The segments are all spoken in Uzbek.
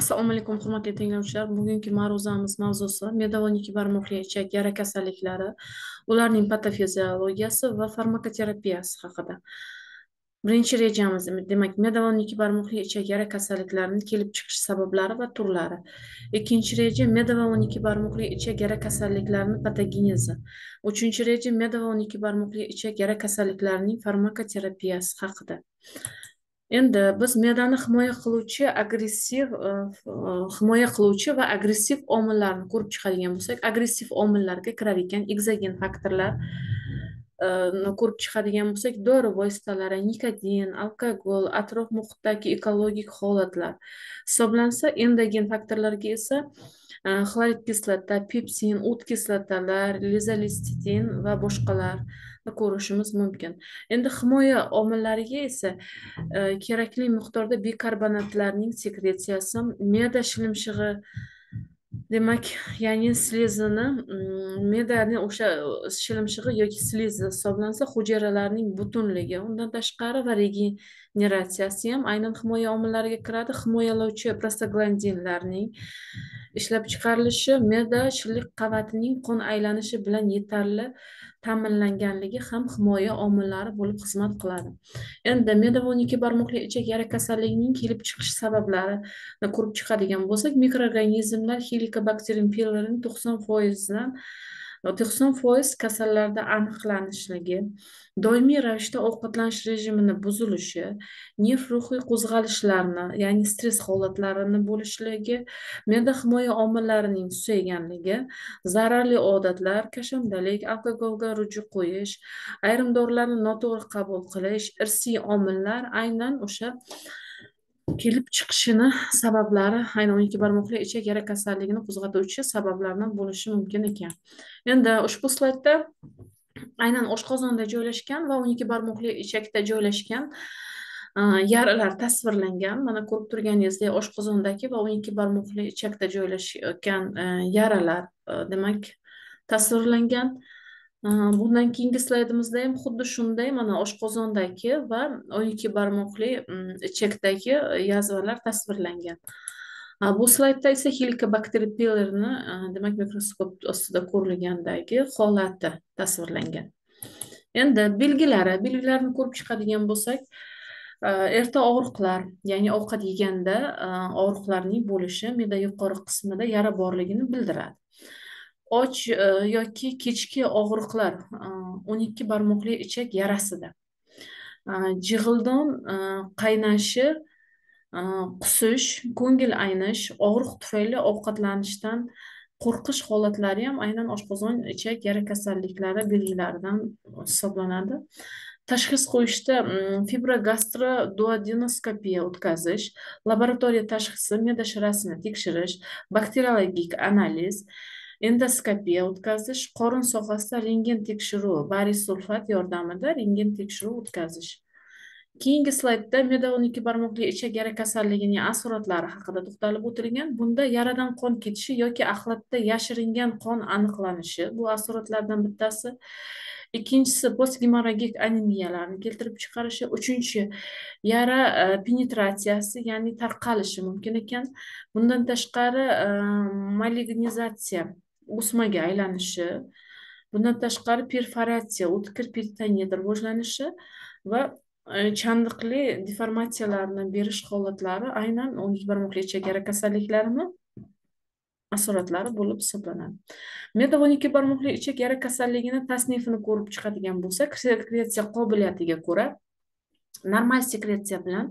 Assalomu alaykum, hurmatli tinglovchilar. Bugungi ma'ruzamiz mavzusi me'da-va barmoqli ichak yara kasalliklari, ularning patofiziologiyasi va farmakoterapiyasi haqida. Birinchi rejamiz, demak, me'da-va barmoqli ichak yara kasalliklarining kelib chiqish sabablari va turlari. Ikkinchi reja me'da-va barmoqli ichak yara kasalliklarining patogenezi. Uchinchi reja me'da-va barmoqli ichak yara kasalliklarining farmakoterapiyasi haqida. Endi biz me'dani himoya qiluvchi va agressiv omillarni ko'rib chiqadigan bo'lsak, agressiv omillarga kirar ekan egzogen faktorlar ko'rib chiqadigan bo'lsak, dori vositalari, nikotin, alkogol, atrof muhitdagi ekologik holatlar hisoblansa, endogen faktorlarga esa xlorid kislota, pepsin, o't kislotalar, lizolistitin va boshqalarni ko'rishimiz mumkin. Endi himoya omillariga esa kerakli miqdorda bikarbonatlarning sekretsiyasi, me'da shilimshig'i, demak, ya'ni slezini, me'dani o'sha shilimshig'i yoki slezi hisoblansa, hujayralarning butunligi, undan tashqari va regeneratsiyasi ham aynan himoya omillariga kiradi. Himoyalovchi prostaglandinlarning ishlab chiqarilishi, me'da shilliq qavatining qon aylanishi bilan yetarli ta'minlanganligi ham himoya omillari bo'lib xizmat qiladi. Endi me'da-va barmoqli ichak yara kasalligining kelib chiqish sabablarini ko'rib chiqadigan bo'lsak, mikroorganizmlar Helicobacterium pylorining 90% kasallarda aniqlanishligi, doimiy ravishda ovqatlanish rejimini buzilishi, nerv ruhiy qo'zg'alishlarni, ya'ni stress holatlarini bo'lishligi, me'da himoya omillarining susayganligi, zararli odatlar, kashandalik, alkogolga ruju qo'yish, ayrim dorilarni noto'g'ri qabul qilish, irsiy omillar aynan o'sha kelib chiqishini sabablari, aynan 12 barmoqli ichak yara kasalligini qo'zg'atuvchi sabablardan bo'lishi mumkin ekan. Endi ushbu slaydda aynan oshqozonda joylashgan va 12 barmoqli ichakda joylashgan yaralar tasvirlangan. Mana ko'rib turganingizdek, oshqozondagi va 12 barmoqli ichakda joylashgan yaralar demak tasvirlangan. Bundan keyingi slaydimizda ham xuddi shunday, mana oshqozondagi va 12 barmoqli ichakdagi yazvalar tasvirlangan. Bu slaydda esa Helicobacter pylori'ni demak mikroskop ostida ko'rilgandagi holati tasvirlangan. Endi belgilarini ko'rib chiqadigan bo'lsak, erta og'riqlar, ya'ni ovqat yeganda og'riqlarning bo'lishi, me'da yuqori qismida yara borligini bildiradi. Och yoki kechki og'riqlar 12 barmoqli ichak yarasida. Jig'ildon qaynashi, qusish, ko'ngil aynish, og'riq tufayli ovqatlanishdan qo'rqish holatlari ham aynan oshqozon ichak yara kasalliklari belgilaridan hisoblanadi. Tashxis qo'yishda fibrogastrodduodenoskopiya o'tkazish, laboratoriya tashxisi, me'da shirasini tekshirish, bakteriologik analiz, endoskopiya o'tkazish, qorin sohasida rentgen tekshiruvi, bariy sulfat yordamida rentgen tekshiruvi o'tkazish. Keyingi slaydda me'da-12 barmoqli ichak yara kasalligining asoratlari haqida to'xtalib o'tilgan. Bunda yaradan qon ketishi yoki axlatda yashiringan qon aniqlanishi bu asoratlardan bittasi. Ikkinchisi postgemorragik anemiyalarni keltirib chiqarishi. Uchinchi, yara penetratsiyasi, ya'ni tarqalishi mumkin ekan. Bundan tashqari malignizatsiya, o'smaga aylanishi. Bundan tashqari perforatsiya, o'tkir peritoneat rivojlanishi va chandiqli deformatsiyalarni berish holatlari aynan 12 barmoqli ichak yara kasalliklarini asoratlari bo'lib hisoblanadi. Me'da-12 barmoqli ichak yara kasalligini tasnifini ko'rib chiqadigan bo'lsak, sekretsiya qobiliyatiga ko'ra normal sekretsiya bilan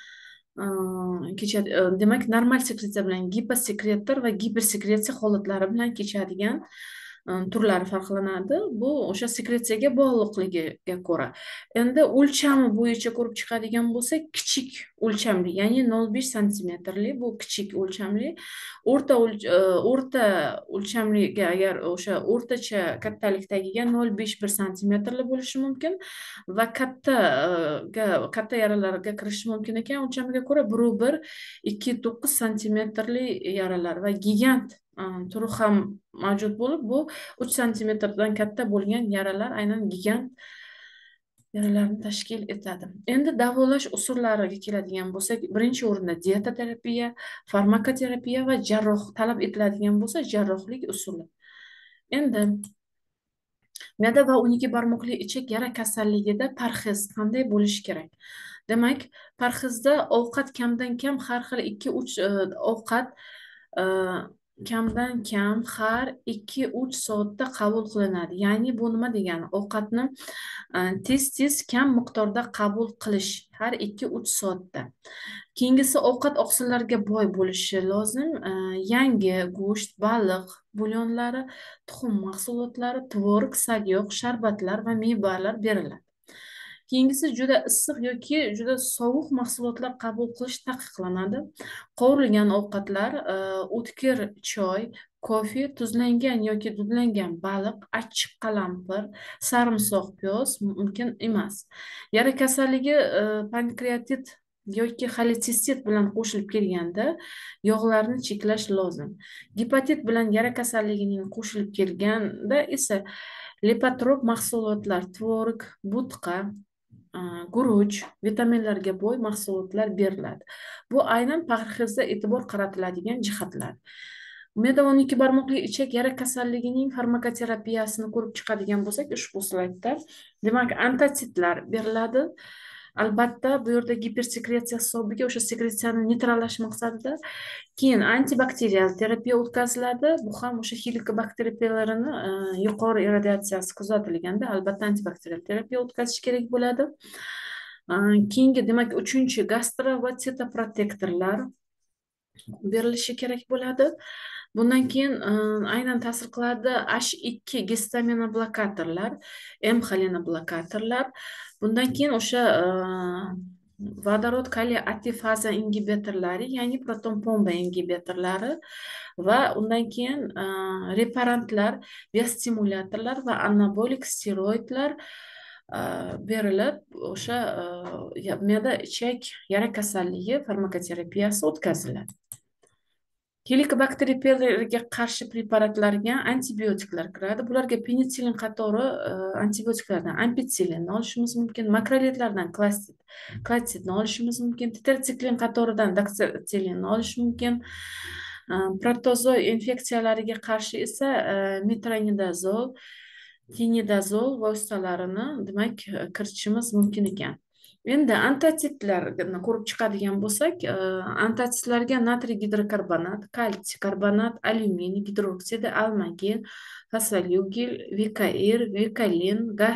demak, normal sekretsiya bilan giposekretor va gipersekretsiya holatlari bilan kechadigan turlari farqlanadi. Bu o'sha sekretsiyaga bog'liqligiga ko'ra. Endi o'lchami bo'yicha ko'rib chiqadigan bo'lsak, kichik o'lchamli, ya'ni 0,5 santimetrli bu kichik o'lchamli. O'rta o'lchamliga agar o'sha o'rtacha kattalikdagiga 0,5-1 santimetrli bo'lishi mumkin va katta yaralarga kirishi mumkin ekan. O'lchamiga ko'ra 1,1-2,9 santimetrli yaralar va gigant turi ham mavjud bo'lib, bu 3 santimetrdan katta bo'lgan yaralar aynan gigant yaralarni tashkil etadi. Endi davolash usullariga keladigan bo'lsak, birinchi o'rinda dieta terapiya, farmakoterapiya va jarroh talab etiladigan bo'lsa, jarrohlik usuli. Endi me'da va 12 barmoqli ichak yara kasalligida parhez qanday bo'lishi kerak? Demak, parhezda ovqat kamdan kam har xil 2-3 ovqat e, kamdan kam har 2-3 soatda qabul qilinadi. Ya'ni bu nima degani? Ovqatni tez-tez kam miqdorda qabul qilish har 2-3 soatda. Keyingisi ovqat oqsillarga boy bo'lishi lozim. Yangi go'sht, baliq, bulyonlari, tuxum mahsulotlari, tvorog, sagyog, sharbatlar va mevalar beriladi. Keyingisi juda issiq yoki juda sovuq mahsulotlar qabul qilish taqiqlanadi. Qovurilgan ovqatlar, o'tkir choy, kofe, tuzlangan yoki dudlangan baliq, achchiq qalampir, sarimsoq, piyoz mumkin emas. Yara kasalligi pankreatit yoki xoletsistit bilan qo'shilib kelganda yog'larni cheklash lozim. Gepatit bilan yara kasalligining qo'shilib kelganda esa lepotrop mahsulotlar, tvorog, budqa, guruch, vitaminlarga boy mahsulotlar beriladi. Bu aynan parhezda e'tibor qaratiladigan jihatlar. Me'da 12 barmoqli ichak yara kasalligining farmakoterapiyasini ko'rib chiqadigan bo'lsak, ushbu slaydda, demak, antitsidlar beriladi. Albatta, bu yerda gipersekretsiya hisobiga o'sha sekretsiyani neytrallash maqsadida. Keyin antibakterial terapiya o'tkaziladi. Bu ham o'sha helikobakteriyalarni yuqori irradiatsiyasi kuzatilganda albatta antibakterial terapiya o'tkazish kerak bo'ladi. Keyingi, demak, uchinchi gastro va sitoprotektorlar berilishi kerak bo'ladi. Bundan keyin aynan ta'sir qiladi H2 gistaminoblokatorlar, M-xolinoblokatorlar. Bundan keyin o'sha vodorod kaliy atifaza ingibitorlari, ya'ni proton pompa ingibitorlari va undan keyin reparantlar, biostimulyatorlar va anabolik steroidlar berilib, o'sha me'da ichak yara kasalligi farmakoterapiyasi o'tkaziladi. Helikobakteriyalarga qarshi preparatlarga antibiotiklar kiradi. Bularga penitsilin qatori antibiotiklardan ampitsilin olishimiz mumkin, makrolidlardan klatsidni olishimiz mumkin, tetrasiklin qatoridan doksitsilin olish mumkin. Protozoa infeksiyalariga qarshi esa metronidazol, tinidazol vositalarini demak kiritishimiz mumkin ekan. Endi antitsidlarni ko'rib chiqadigan bo'lsak, antitsidlarga natriy gidrokarbonat, kalsiy karbonat, alyuminiy gidroksidi, almagin, fosfolgil, vikair, vikalin,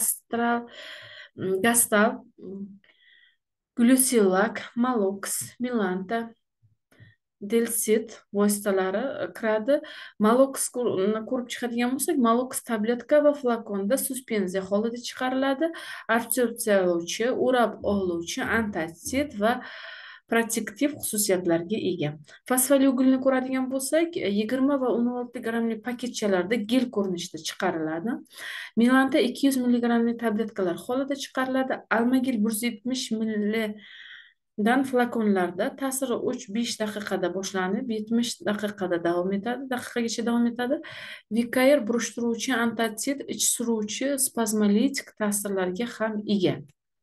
gastal, glyusilak, malox, milanta, delsit vositalari kiradi. Maloxni ko'rib chiqadigan bo'lsak, malox tabletka va flakonda suspenziya holida chiqariladi. Absorpsiyalovchi, o'rab oluvchi, antitsid va protektiv xususiyatlarga ega. Fosfolgilni ko'radigan bo'lsak, 20 va 16 grammli paketchalarda gel ko'rinishida chiqariladi. Milanta 200 milligrammli tabletkalar holida chiqariladi. Almagil 170 milli dan flakonlarda ta'siri 3-5 daqiqada boshlanib, 70 daqiqada davom etadi, daqiqagacha davom etadi. Vikair burishtiruvchi, antitsid, ich suruvchi, spazmolitik ta'sirlarga ham ega.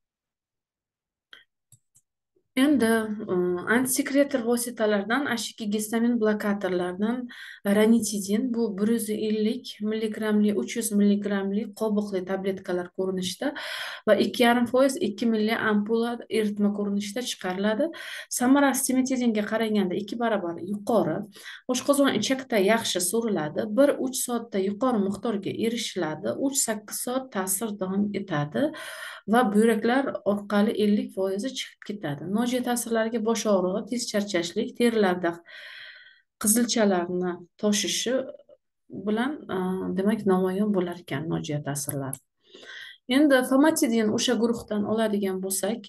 Endi antisekretor vositalardan H2 gistamin blokatorlardan ranitidin, bu 150 milligrammli, 300 milligrammli qobiqli tabletkalar ko'rinishida va 2,5% 2 milli ampula eritma ko'rinishida chiqariladi. Samarasi simetidinga qaraganda 2 barobar yuqori. Oshqozon ichakda yaxshi so'riladi. 1-3 soatda yuqori miqdorga erishiladi. 3-8 soat ta'sir davom etadi va buyraklar orqali 50% chiqib ketadi. Nojo'ya ta'sirlariga bosh og'rig'i, tez charchashlik, terilarda qizilchalarni toshishi bilan demak namoyon bo'lar ekan nojo'ya ta'sirlar. Endi famotidin o'sha guruhdan oladigan bo'lsak,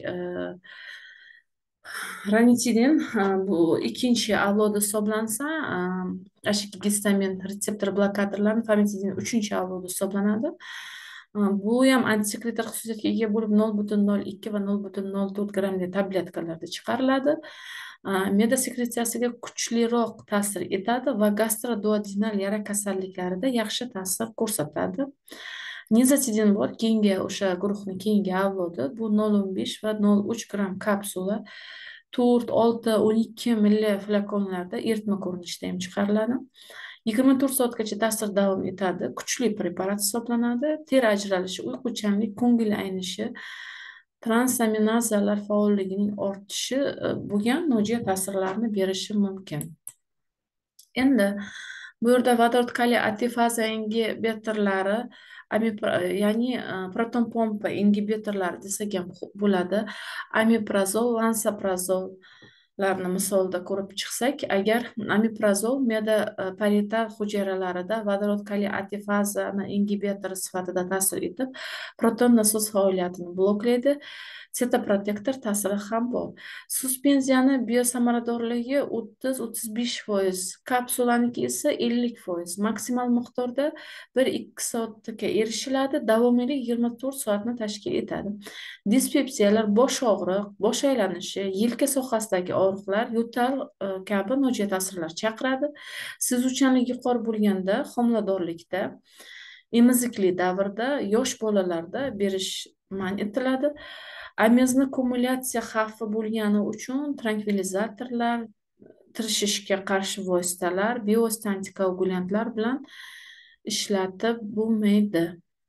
ranitidin bu ikkinchi avlodi hisoblansa, H2 gistamin retseptor blokatorlari famotidin 3-avlodi hisoblanadi. Bu ham antisekretor xususiyatga ega bo'lib 0,02 va 0,04 grammli tabletkalarda chiqariladi. Me'da sekretsiyasiga kuchliroq ta'sir etadi va gastroduodenal yara kasalliklarida yaxshi ta'sir ko'rsatadi. Nizatidin bor, keyingi o'sha guruhni keyingi avlodi bu 0,15 va 0,3 gramm kapsula 4, 6, 12 milli flakonlarda eritma ko'rinishida ham chiqariladi. 24 soatgacha ta'sir davom etadi. Kuchli preparat hisoblanadi. Teri ajralishi, uyquchanlik, ko'ngil aynishi, transaminazalar faolligining ortishi bo'lgan nojo'ya ta'sirlarni berishi mumkin. Endi bu yerda vodorod kaliy atifaza ingibitorlari, ya'ni proton pompa ingibitorlari desak ham bo'ladi. Amiprazol, lansoprazollarni misolida ko'rib chiqsak, agar amiprazol me'da parietal hujayralarida vodorod kaliy atifazani ingibitori sifatida ta'sir etib, proton nasos faoliyatini bloklaydi. Setoprotektor ta'siri ham bor. Suspenziyani biosamaradorligi 30-35%, kapsulaniki esa 50%. Maksimal miqdorda 1-2 soatga erishiladi. Davomiylik 24 soatni tashkil etadi. Dispepsiyalar, bosh og'riq, bosh aylanishi, yelka sohasidagi og'riqlar, yo'tal kabi nojo'ya ta'sirlar chaqiradi. Sezuvchanlik yuqori bo'lganda, homiladorlikda, emizikli davrda, yosh bolalarda berish man etiladi. Amezni kumulyatsiya xavfi bo'lgani uchun trankvilizatorlar, tirishishga qarshi vositalar, bevosita antikoagulantlar bilan ishlatib bo'lmaydi.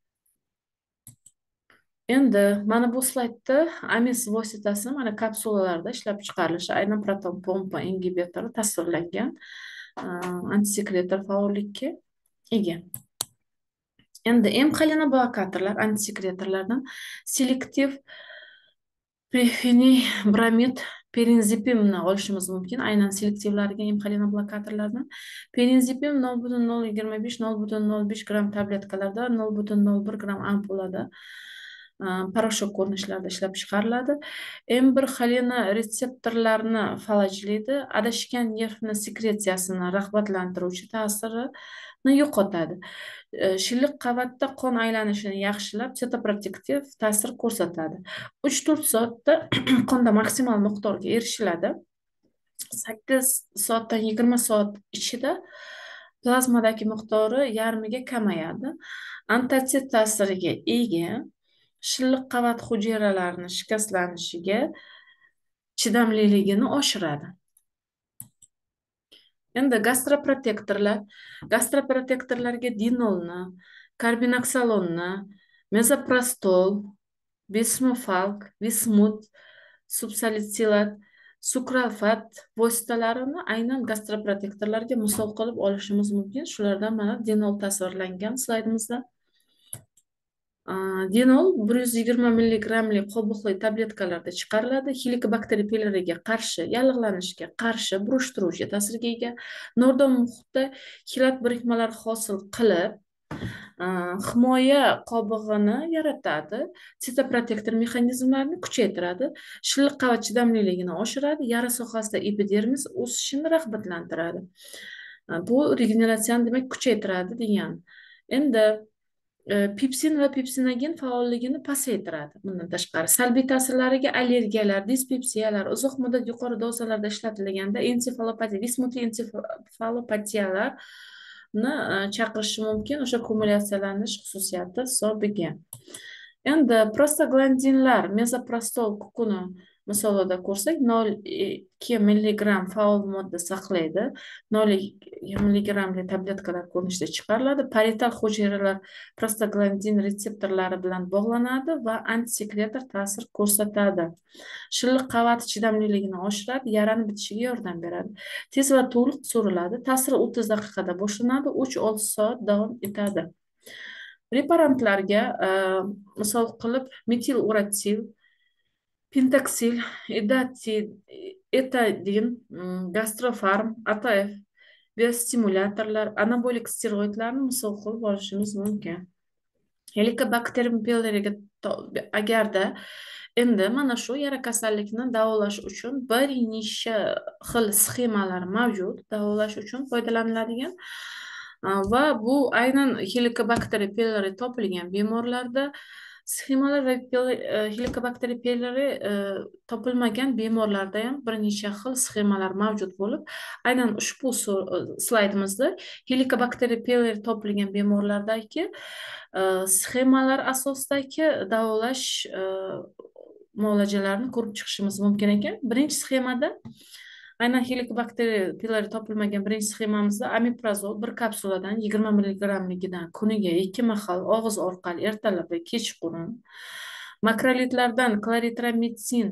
Endi mana bu slaydda amez vositasi mana kapsulalarda ishlab chiqarilishi, aynan proton pompa ingibitori tasvirlangan antisekretor faollikka ega. Endi M-xolinoblokkatorlar antisekretorlardan selektiv Phenibramid perinzipinni olishimiz mumkin. Aynan selektivlarga M-xolinoblokkatorlardan perinzipin 0,025-0,05 gramm tabletkalarda, 0,01 gramm ampulada paroshok ko'rinishlarida ishlab chiqariladi. M1 xolina retseptorlarni falajlaydi, adashgan nervni sekretsiyasini rag'batlantiruvchi ta'sirini yo'qotadi. Shilliq qavatda qon aylanishini yaxshilab, setoprotektiv ta'sir ko'rsatadi. 3-4 soatda qonda maksimal miqdorga erishiladi. 8 soatdan 20 soat ichida plazmadagi miqdori yarmiga kamayadi. Antitsid ta'siriga ega, shilliq qavat hujayralarini shikastlanishiga chidamliligini oshiradi. Endi gastroprotektorlarga dinolni, karbinoksalonni, mezoprostol, bismufalk, vismut, subsalisilat, sukralfat vositalarini aynan gastroprotektorlarga misol qilib olishimiz mumkin. Shulardan mana dinol tasvirlangan slaydimizda. Dinol 120 milligrammli qobiqli tabletkalarda chiqariladi. Helikobakter piloriga qarshi, yallig'lanishga qarshi burishtiruvchi ta'sirga ega. Nordon muhitda xilat birikmalari hosil qilib, himoya qobig'ini yaratadi. Setoprotektor mexanizmlarini kuchaytiradi. Shilliq qavat chidamliligini oshiradi. Yara sohasida epidermis o'sishini rag'batlantiradi. Bu regeneratsion demak kuchaytiradi degan. Endi pepsin va pepsinogin faolligini pasaytiradi. Bundan tashqari salbiy ta'sirlariga allergiyalar, dispepsiyalar, uzoq muddat yuqori dozalarda ishlatilganda ensefalopatiya, vismutli ensefalopatiyalarni chaqirishi mumkin o'sha kumulyatsiyalanish xususiyati hisobiga. Endi prostaglandinlar, mezoprostol kukuni misolida ko'rsak, 0,2 milligramm faol modda saqlaydi. 0,2 milligrammli tabletkalar ko'rinishida chiqariladi. Parietal hujayralar prostaglandin retseptorlari bilan bog'lanadi va antisekretor ta'sir ko'rsatadi. Shilliq qavat chidamliligini oshiradi, yarani bitishiga yordam beradi. Tez va to'liq so'riladi. Ta'siri 30 daqiqada boshlanadi, 3-6 soat davom etadi. Preparatlarga misol qilib metil uratil, pentaksil, etadin, gastrofarm, ATF, biostimulyatorlar, anabolik steroidlarni misol qilib olishimiz mumkin. Helikobakter piloriga agarda endi mana shu yara kasallikni davolash uchun bir necha xil sxemalar mavjud, davolash uchun foydalaniladigan va bu aynan helikobakter pilori topilgan bemorlarda Sxemalar va Helicobacter pylori topilmagan bemorlarda ham bir necha xil sxemalar mavjud bo'lib, aynan ushbu slaydimizda Helicobacter pylori topilgan bemorlardagi sxemalar asosidagi davolash muolajalarini ko'rib chiqishimiz mumkin ekan. Birinchi sxemada aynan Helicobacter pylori topilmagan birinchi sxemamizda omeprazol bir kapsuladan 20 milligrammligidan kuniga 2 mahal og'iz orqali ertalab va kechqurun, makrolidlardan klaritramitsin,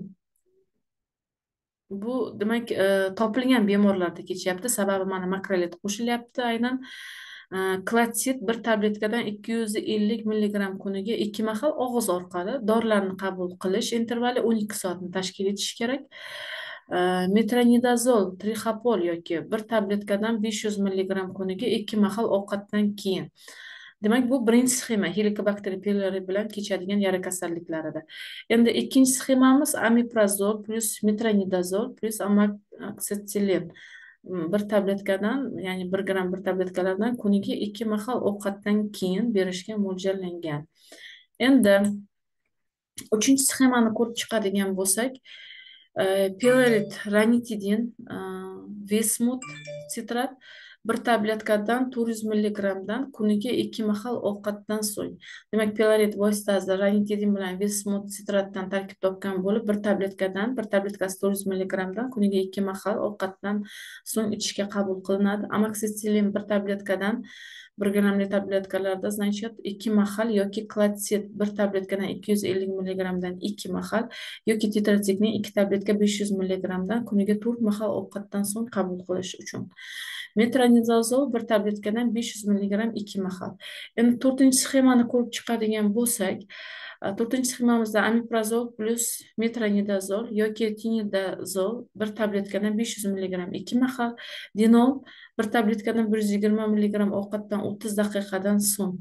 bu demak topilgan bemorlarda kechyapti, sababi mana makrolit qo'shilyapti. Aynan klatsit bir tabletkadan 250 milligramm kuniga 2 mahal og'iz orqali dorilarni qabul qilish intervali 12 soatni tashkil etishi kerak. Metronidazol trixapol yoki bir tabletkadan 500 milligramm kuniga 2 mahal ovqatdan keyin. Demak, bu birinchi sxema Helicobacter pylori bilan kechadigan yara kasalliklarida. Endi ikkinchi sxemamiz omeprazol plus metronidazol plus amoxicillin bir tabletkadan, ya'ni 1 gramm bir tabletkalardan kuniga 2 mahal ovqatdan keyin berishga mo'ljallangan. Endi uchinchi sxemani ko'rib chiqadigan bo'lsak, Pylorid ranitidin, vismut sitrat bir tabletkadan 400 milligrammdan kuniga 2 mahal ovqatdan so'ng. Demak, Pylorid vositasi ranitidin bilan vismut sitratdan tarkib topgan bo'lib, bir tabletkasi 400 milligrammdan kuniga 2 mahal ovqatdan so'ng ichishga qabul qilinadi. Amoxicillin bir tabletkadan 1 grammli tabletkalarda, значит, 2 mahal yoki klatsit bir tabletkadan 250 milligrammdan 2 mahal yoki tetrasiknin 2 tabletka 500 milligrammdan kuniga 4 mahal ovqatdan so'ng qabul qilish uchun. Metronidazol bir tabletkadan 500 milligramm 2 mahal. Endi to'rtinchi sxemani ko'rib chiqadigan bo'lsak, to'rtinchi sxemamizda omeprazol plus metronidazol yoki tinidazol bir tabletkadan 500 milligramm 2 mahal, dinol bir tabletkadan 120 milligramm ovqatdan 30 daqiqadan so'ng.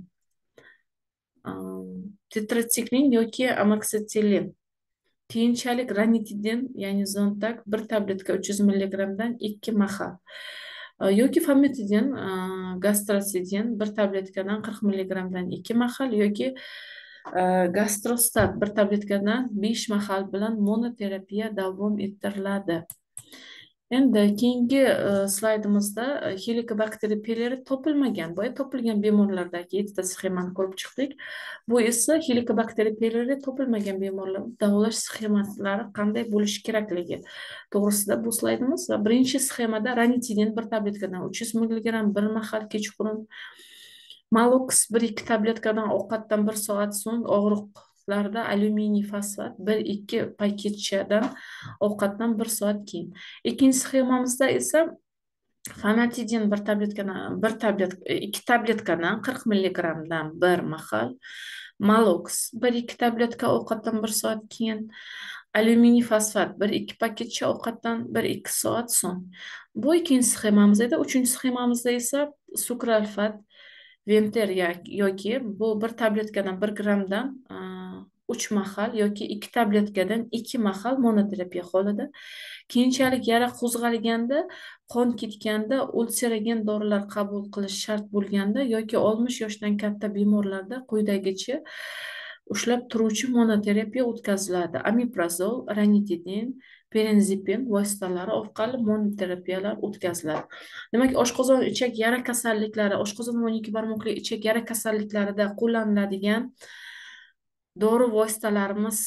Tetrasiknin yoki amoxicillin, keyinchalik ranitidin, ya'ni Zontak bir tabletka 300 milligrammdan 2 mahal yoki famotidin, gastrosidin bir tabletkadan 40 milligrammdan 2 mahal yoki gastrostat bir tabletkadan 5 mahal bilan monoterapiya davom ettiriladi. Endi keyingi slaydimizda Helicobacter pylori topilmagan, boya topilgan bemorlardagi 7 ta sxemani ko'rib chiqdik. Bu esa Helicobacter pylori topilmagan bemorlar davolash sxemalari qanday bo'lishi kerakligi to'g'risida bu slaydimiz. Va birinchi sxemada ranitidin bir tabletkadan 300 milligramm bir mahal kechqurun, Malox 1-2 tabletkadan ovqatdan 1 soat so'ng, og'riqlarda alyuminiy fosfat 1-2 paketchadan ovqatdan 1 soat keyin. Ikkinchi sxemamizda esa famotidin 2 tabletkadan 40 milligrammdan 1 mahal, Malox 1-2 tabletka ovqatdan 1 soat keyin, alyuminiy fosfat 1-2 paketcha ovqatdan 1-2 soat so'ng. Bu ikkinchi sxemamiz edi. Uchinchi sxemamizda esa sukralfat Venter yoki bu bir tabletkadan 1 grammdan 3 mahal yoki 2 tabletkadan 2 mahal monoterapiya holida. Keyinchalik yara qo'zg'alganda, qon ketganda, ulseragen dorilar qabul qilish shart bo'lganda yoki 60 yoshdan katta bemorlarda quyidagicha ushlab turuvchi monoterapiya o'tkaziladi. Omeprazol, ranitidin, pirenzepin vositalari orqali monoterapiyalar o'tkaziladi. Demak, oshqozon ichak yara kasalliklari, oshqozon va 12 barmoqli ichak yara kasalliklarida qo'llaniladigan dori vositalarimiz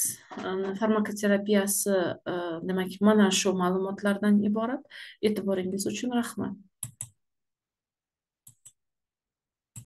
farmakoterapiyasi, demak, mana shu ma'lumotlardan iborat. E'tiboringiz uchun rahmat.